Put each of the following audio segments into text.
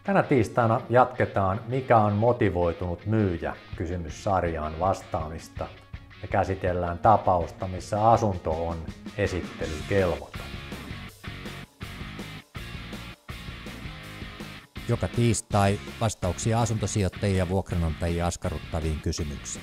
Tänä tiistaina jatketaan Mikä on motivoitunut myyjä -kysymyssarjaan vastaamista ja käsitellään tapausta, missä asunto on esittelykelvoton. Joka tiistai vastauksia asuntosijoittajia ja vuokranantajia askarruttaviin kysymyksiin.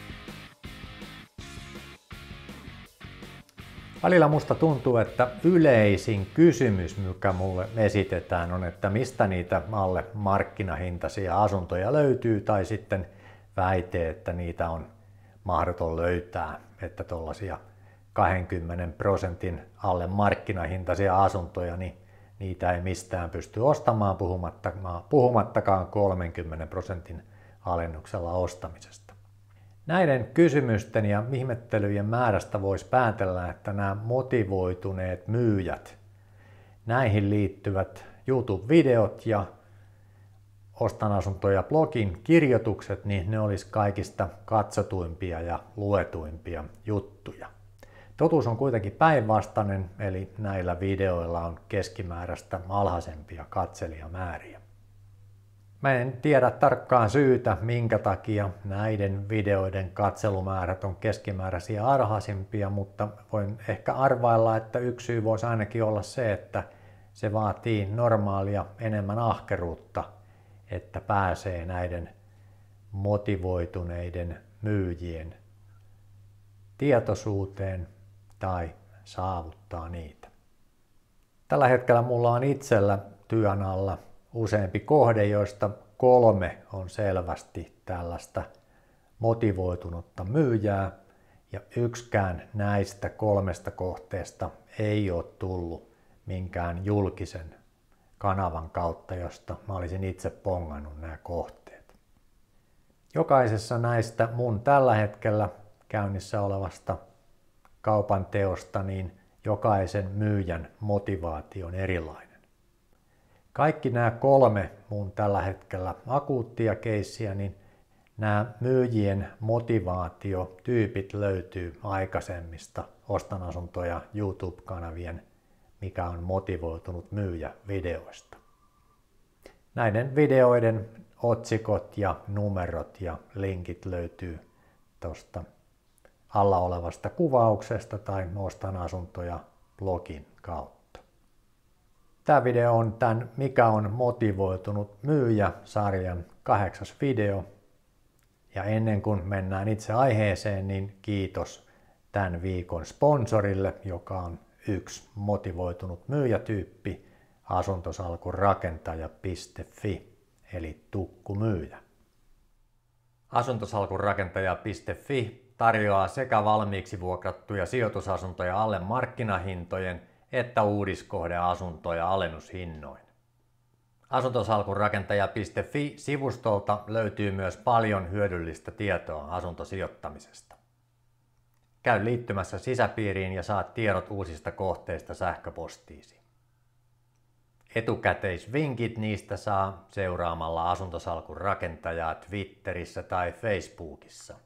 Välillä musta tuntuu, että yleisin kysymys, mikä mulle esitetään, on, että mistä niitä alle markkinahintaisia asuntoja löytyy, tai sitten väite, että niitä on mahdoton löytää, että tuollaisia 20% alle markkinahintaisia asuntoja, niin niitä ei mistään pysty ostamaan, puhumattakaan 30% alennuksella ostamisesta. Näiden kysymysten ja ihmettelyjen määrästä voisi päätellä, että nämä motivoituneet myyjät, näihin liittyvät YouTube-videot ja Ostan asuntoja blogin kirjoitukset, niin ne olisi kaikista katsotuimpia ja luetuimpia juttuja. Totuus on kuitenkin päinvastainen, eli näillä videoilla on keskimääräistä alhaisempia katselijamääriä. Mä en tiedä tarkkaan syytä, minkä takia näiden videoiden katselumäärät on keskimääräisiä alhaisimpia, mutta voin ehkä arvailla, että yksi syy voisi ainakin olla se, että se vaatii normaalia enemmän ahkeruutta, että pääsee näiden motivoituneiden myyjien tietoisuuteen tai saavuttaa niitä. Tällä hetkellä mulla on itsellä työn alla useampi kohde, joista 3 on selvästi tällaista motivoitunutta myyjää, ja yksikään näistä 3 kohteesta ei ole tullut minkään julkisen kanavan kautta, josta mä olisin itse pongannut nämä kohteet. Jokaisessa näistä mun tällä hetkellä käynnissä olevasta kaupan teosta, niin jokaisen myyjän motivaatio on erilainen. Kaikki nämä 3 mun tällä hetkellä akuuttia keissiä, niin nämä myyjien motivaatiotyypit löytyy aikaisemmista Ostan asuntoja YouTube-kanavien Mikä on motivoitunut myyjä -videoista. Näiden videoiden otsikot ja numerot ja linkit löytyy tuosta alla olevasta kuvauksesta tai Ostan asuntoja blogin kautta. Tämä video on tämän Mikä on motivoitunut myyjä -sarjan 8. video. Ja ennen kuin mennään itse aiheeseen, niin kiitos tämän viikon sponsorille, joka on yksi motivoitunut myyjätyyppi, Asuntosalkunrakentaja.fi, eli tukkumyyjä. Asuntosalkunrakentaja.fi tarjoaa sekä valmiiksi vuokrattuja sijoitusasuntoja alle markkinahintojen että uudiskohdeasuntoja alennushinnoin. Asuntosalkunrakentaja.fi-sivustolta löytyy myös paljon hyödyllistä tietoa asuntosijoittamisesta. Käy liittymässä sisäpiiriin ja saat tiedot uusista kohteista sähköpostiisi. Etukäteisvinkit niistä saa seuraamalla Asuntosalkun rakentajaa Twitterissä tai Facebookissa.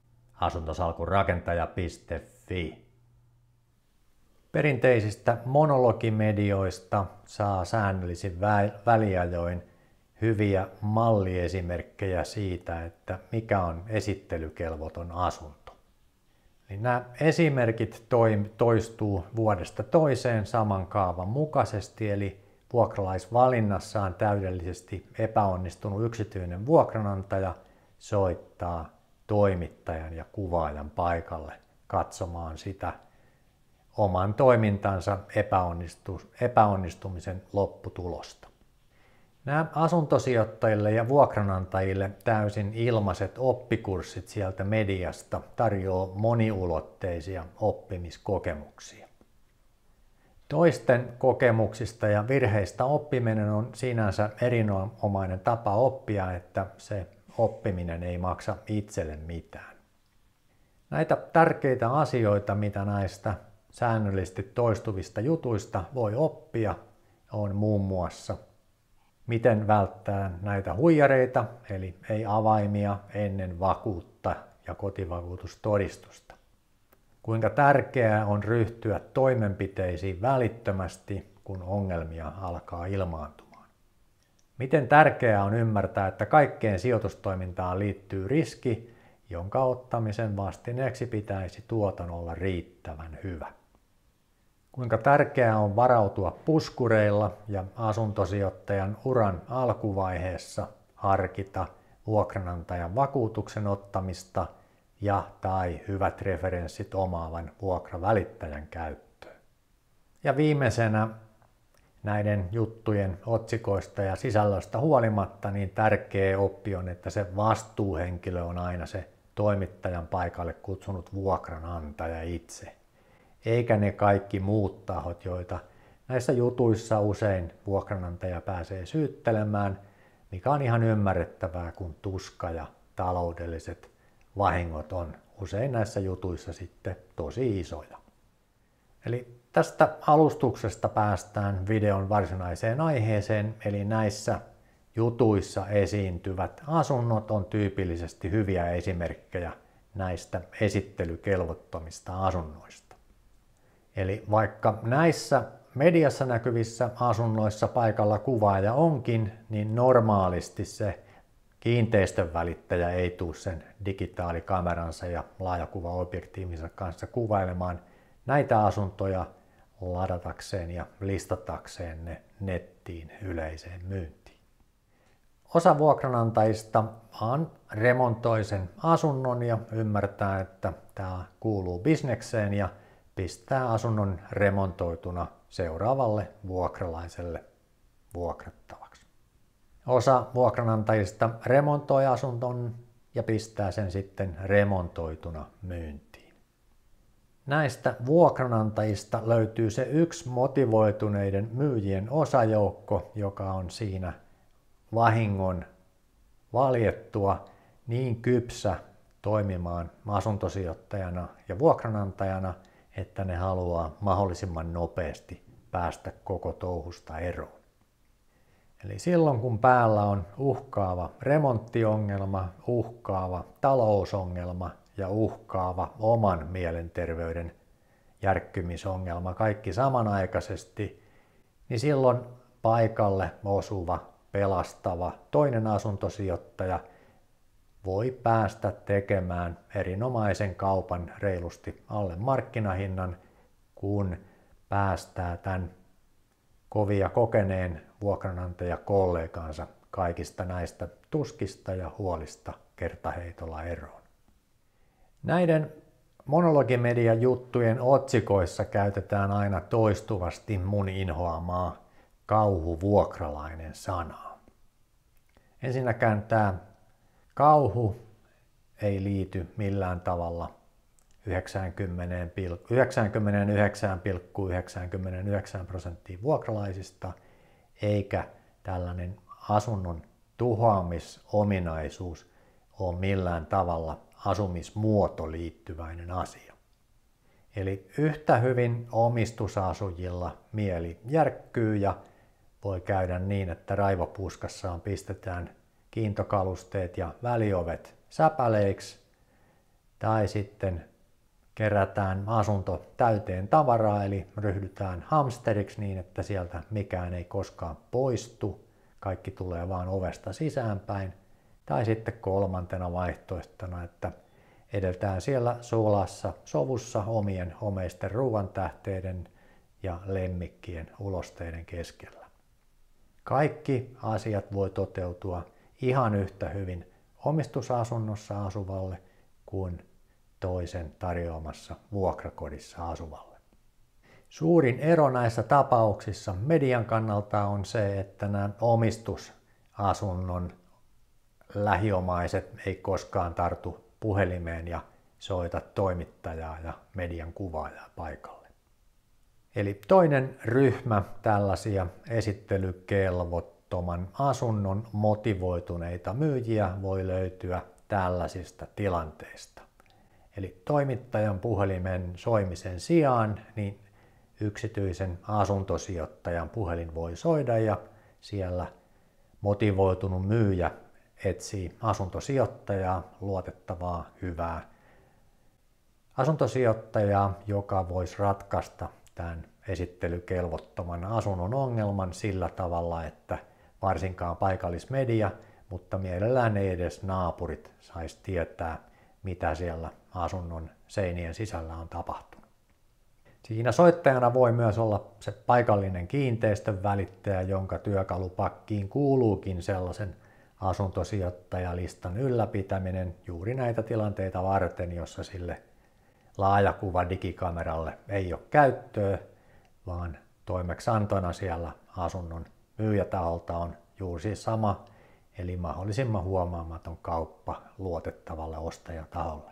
Asuntosalkunrakentaja.fi. Perinteisistä monologimedioista saa säännöllisin väliajoin hyviä malliesimerkkejä siitä, että mikä on esittelykelvoton asunto. Eli nämä esimerkit toistuu vuodesta toiseen saman kaavan mukaisesti, eli vuokralaisvalinnassaan täydellisesti epäonnistunut yksityinen vuokranantaja soittaa toimittajan ja kuvaajan paikalle katsomaan sitä oman toimintansa epäonnistumisen lopputulosta. Nämä asuntosijoittajille ja vuokranantajille täysin ilmaiset oppikurssit sieltä mediasta tarjoaa moniulotteisia oppimiskokemuksia. Toisten kokemuksista ja virheistä oppiminen on sinänsä erinomainen tapa oppia, että se oppiminen ei maksa itselle mitään. Näitä tärkeitä asioita, mitä näistä säännöllisesti toistuvista jutuista voi oppia, on muun muassa miten välttää näitä huijareita, eli ei avaimia ennen vakuutta ja kotivakuutustodistusta. Kuinka tärkeää on ryhtyä toimenpiteisiin välittömästi, kun ongelmia alkaa ilmaantumaan. Miten tärkeää on ymmärtää, että kaikkeen sijoitustoimintaan liittyy riski, jonka ottamisen vastineeksi pitäisi tuoton olla riittävän hyvä. Kuinka tärkeää on varautua puskureilla ja asuntosijoittajan uran alkuvaiheessa harkita vuokranantajan vakuutuksen ottamista ja tai hyvät referenssit omaavan vuokravälittäjän käyttöön. Ja viimeisenä näiden juttujen otsikoista ja sisällöstä huolimatta niin tärkeä oppi on, että se vastuuhenkilö on aina se toimittajan paikalle kutsunut vuokranantaja itse. Eikä ne kaikki muut tahot, joita näissä jutuissa usein vuokranantaja pääsee syyttelemään, mikä on ihan ymmärrettävää, kun tuska ja taloudelliset vahingot on usein näissä jutuissa sitten tosi isoja. Eli tästä alustuksesta päästään videon varsinaiseen aiheeseen, eli näissä jutuissa esiintyvät asunnot on tyypillisesti hyviä esimerkkejä näistä esittelykelvottomista asunnoista. Eli vaikka näissä mediassa näkyvissä asunnoissa paikalla kuvaaja onkin, niin normaalisti se kiinteistön välittäjä ei tule sen digitaalikameransa ja laajakuvaobjektiivinsa kanssa kuvailemaan näitä asuntoja ladatakseen ja listatakseen ne nettiin yleiseen myyntiin. Osa vuokranantajista vaan remontoi sen asunnon ja ymmärtää, että tämä kuuluu bisnekseen ja pistää asunnon remontoituna seuraavalle vuokralaiselle vuokrattavaksi. Osa vuokranantajista remontoi asunnon ja pistää sen sitten remontoituna myyntiin. Näistä vuokranantajista löytyy se yksi motivoituneiden myyjien osajoukko, joka on siinä vahingon valjettua niin kypsä toimimaan asuntosijoittajana ja vuokranantajana, että ne haluaa mahdollisimman nopeasti päästä koko touhusta eroon. Eli silloin kun päällä on uhkaava remonttiongelma, uhkaava talousongelma ja uhkaava oman mielenterveyden järkkymisongelma kaikki samanaikaisesti, niin silloin paikalle osuva, pelastava toinen asuntosijoittaja voi päästä tekemään erinomaisen kaupan reilusti alle markkinahinnan, kun päästää tämän kovia kokeneen vuokranantajakollegansa kaikista näistä tuskista ja huolista kertaheitolla eroon. Näiden monologimedian juttujen otsikoissa käytetään aina toistuvasti mun inhoamaa kauhuvuokralainen sanaa. Ensinnäkään tämä kauhu ei liity millään tavalla 99,99% vuokralaisista, eikä tällainen asunnon tuhoamisominaisuus ole millään tavalla asumismuoto liittyväinen asia. Eli yhtä hyvin omistusasujilla mieli järkkyy ja voi käydä niin, että raivopuskassaan pistetään kiintokalusteet ja väliovet säpäleiksi tai sitten kerätään asunto täyteen tavaraa, eli ryhdytään hamsteriksi niin, että sieltä mikään ei koskaan poistu, kaikki tulee vaan ovesta sisäänpäin. Tai sitten kolmantena vaihtoehtona, että edetään siellä sulassa sovussa omien homeisten ruoantähteiden ja lemmikkien ulosteiden keskellä. Kaikki asiat voi toteutua ihan yhtä hyvin omistusasunnossa asuvalle kuin toisen tarjoamassa vuokrakodissa asuvalle. Suurin ero näissä tapauksissa median kannalta on se, että nämä omistusasunnon lähiomaiset ei koskaan tartu puhelimeen ja soita toimittajaa ja median kuvaajaa paikalle. Eli toinen ryhmä tällaisia esittelykelvottoman asunnon motivoituneita myyjiä voi löytyä tällaisista tilanteista. Eli toimittajan puhelimen soimisen sijaan niin yksityisen asuntosijoittajan puhelin voi soida ja siellä motivoitunut myyjä etsii asuntosijoittajaa, luotettavaa, hyvää asuntosijoittajaa, joka voisi ratkaista tämän esittelykelvottoman asunnon ongelman sillä tavalla, että varsinkaan paikallismedia, mutta mielellään ei edes naapurit saisi tietää, mitä siellä asunnon seinien sisällä on tapahtunut. Siinä soittajana voi myös olla se paikallinen kiinteistön välittäjä, jonka työkalupakkiin kuuluukin sellaisen asuntosijoittajalistan ylläpitäminen juuri näitä tilanteita varten, jossa sille laajakuva digikameralle ei ole käyttöä, vaan toimeksiantona siellä asunnon myyjätaholta on juuri siis sama, eli mahdollisimman huomaamaton kauppa luotettavalle ostajataholle.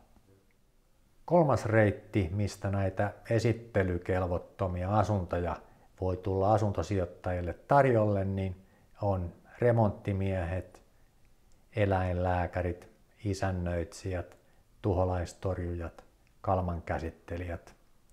Kolmas reitti, mistä näitä esittelykelvottomia asuntoja voi tulla asuntosijoittajille tarjolle, niin on remonttimiehet, eläinlääkärit, isännöitsijät, tuholaistorjujat, kalmankäsittelijät.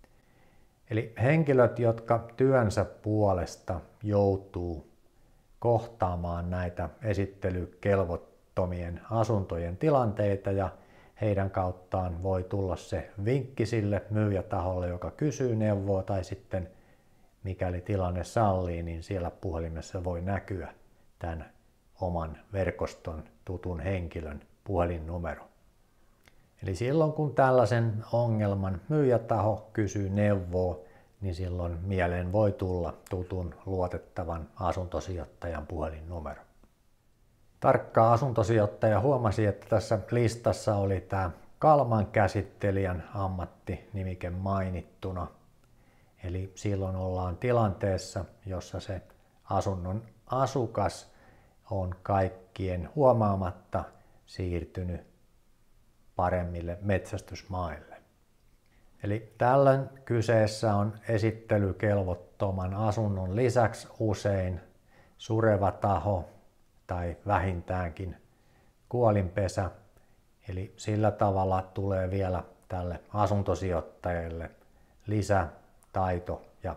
Eli henkilöt, jotka työnsä puolesta joutuu kohtaamaan näitä esittelykelvottomien asuntojen tilanteita ja heidän kauttaan voi tulla se vinkki sille myyjätaholle, joka kysyy neuvoa tai sitten mikäli tilanne sallii, niin siellä puhelimessa voi näkyä tämän oman verkoston tutun henkilön puhelinnumero. Eli silloin kun tällaisen ongelman myyjätaho kysyy neuvoa, niin silloin mieleen voi tulla tutun luotettavan asuntosijoittajan puhelinnumero. Tarkka asuntosijoittaja huomasi, että tässä listassa oli tämä kalmankäsittelijän ammattinimike mainittuna. Eli silloin ollaan tilanteessa, jossa se asunnon asukas on kaikkien huomaamatta siirtynyt paremmille metsästysmaille. Eli tällöin kyseessä on esittelykelvottoman asunnon lisäksi usein sureva taho tai vähintäänkin kuolinpesä. Eli sillä tavalla tulee vielä tälle asuntosijoittajalle lisätaito- ja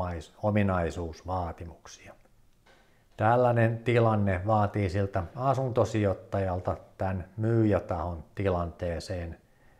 ominaisuusvaatimuksia. Tällainen tilanne vaatii siltä asuntosijoittajalta tämän myyjätahon tilanteeseen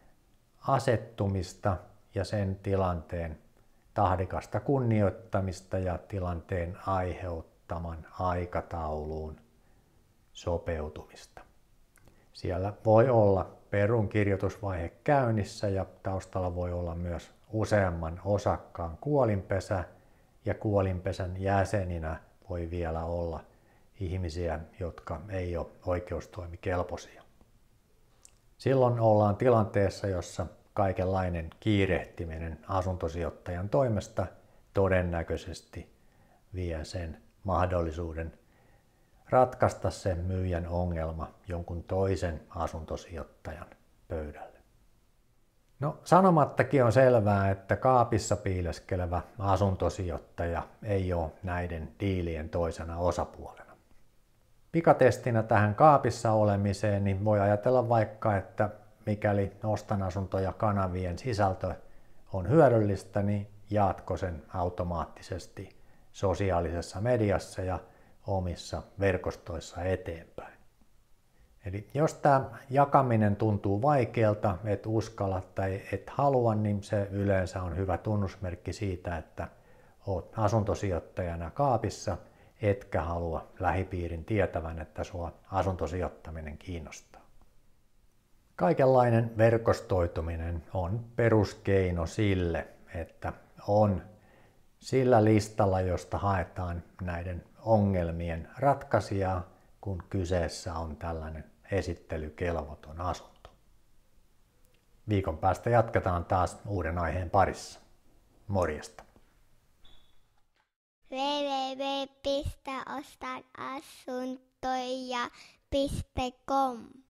asettumista ja sen tilanteen tahdikasta kunnioittamista ja tilanteen aiheuttaman aikatauluun sopeutumista. Siellä voi olla perunkirjoitusvaihe käynnissä ja taustalla voi olla myös useamman osakkaan kuolinpesä ja kuolinpesän jäseninä voi vielä olla ihmisiä, jotka ei ole oikeustoimikelpoisia. Silloin ollaan tilanteessa, jossa kaikenlainen kiirehtiminen asuntosijoittajan toimesta todennäköisesti vie sen mahdollisuuden ratkaista sen myyjän ongelma jonkun toisen asuntosijoittajan pöydälle. No, sanomattakin on selvää, että kaapissa piileskelevä asuntosijoittaja ei ole näiden diilien toisena osapuolena. Pikatestinä tähän kaapissa olemiseen niin voi ajatella vaikka, että mikäli ostan asuntoja kanavien sisältö on hyödyllistä, niin jaatko sen automaattisesti sosiaalisessa mediassa ja omissa verkostoissa eteenpäin. Eli jos tämä jakaminen tuntuu vaikealta, et uskalla tai et halua, niin se yleensä on hyvä tunnusmerkki siitä, että olet asuntosijoittajana kaapissa, etkä halua lähipiirin tietävän, että sua asuntosijoittaminen kiinnostaa. Kaikenlainen verkostoituminen on peruskeino sille, että on sillä listalla, josta haetaan näiden ongelmien ratkaisijaa, kun kyseessä on tällainen esittelykelvoton asunto. Viikon päästä jatketaan taas uuden aiheen parissa. Morjesta! www.ostanasuntoja.com